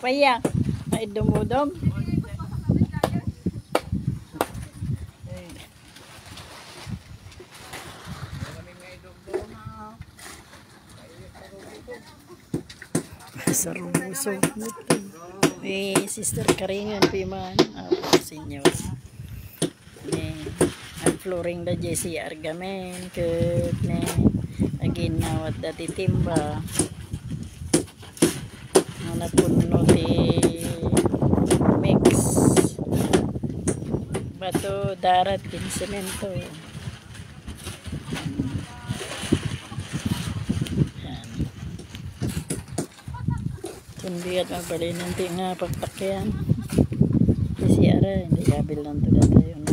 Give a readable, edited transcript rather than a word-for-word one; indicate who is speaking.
Speaker 1: Payak. Ay dumudom. Sarusog nito. Sister Karingan piman. Senyor. Ang flooring da Jesse Argamen ket ne agin nawat dati timba. Mana puno ti mix. Bato darat din semento. Kundi at mabalin nanti nga pagtakyan. Kasi ara, hindi kabil lang to dati yun.